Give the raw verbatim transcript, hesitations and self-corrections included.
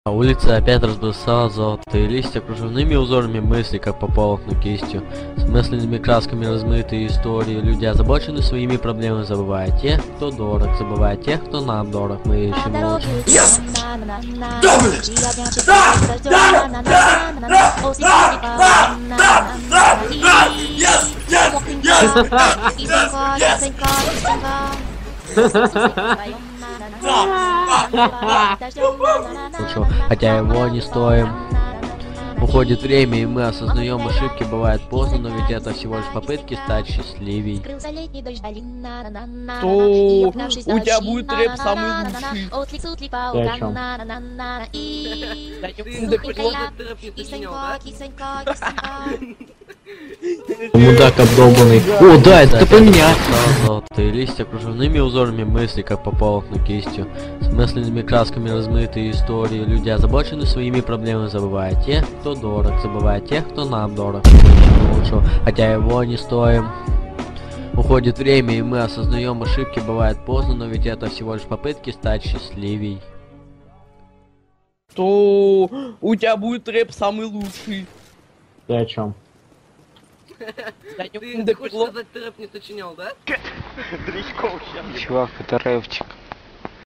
Улица опять разбросала золотые листья кружевными узорами мысли, как по полотну кистью. С мысленными красками размытые истории. Люди озабочены своими проблемами, забывая тех, кто дорог, забывая тех, кто нам дорог. Мы ищем лучше. Yes! Double it! Да! Да! Да! Да! Да! Да! Да! Да! Yes! Yes! Yes! Yes! Лучше, хотя его не стоим. Уходит время, и мы осознаем ошибки, бывает поздно, но ведь это всего лишь попытки стать счастливей. То у тебя будет рэп самый лучший. Ты о чем? Мудак обдолбанный. О, да, это поменять. Золотые листья кружевными узорами мысли, как по полотну кистью. С мысленными красками размытые истории. Люди озабочены своими проблемами, забывая тех, кто дорог, забывая тех, кто нам дорог. Лучше, хотя его не стоим. Уходит время, и мы осознаем ошибки, бывает поздно, но ведь это всего лишь попытки стать счастливей. То у тебя будет рэп самый лучший. Ты о чем? Ты хочешь сказать, ты рэп не сочинял, да? Чувак, это рэпчик.